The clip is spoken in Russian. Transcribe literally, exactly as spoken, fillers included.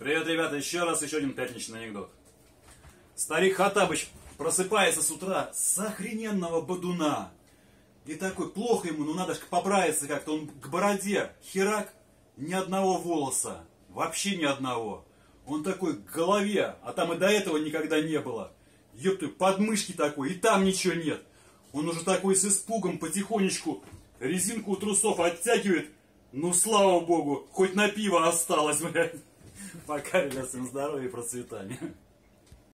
Привет, ребята, еще раз, еще один пятничный анекдот. Старик Хаттабыч просыпается с утра с охрененного бодуна. И такой, плохо ему, ну надо же поправиться как-то. Он к бороде, херак, ни одного волоса. Вообще ни одного. Он такой к голове, а там и до этого никогда не было. Ёпты, подмышки такой, и там ничего нет. Он уже такой с испугом потихонечку резинку у трусов оттягивает. Ну, слава богу, хоть на пиво осталось, блядь. Пока, ребят, всем здоровья и процветания.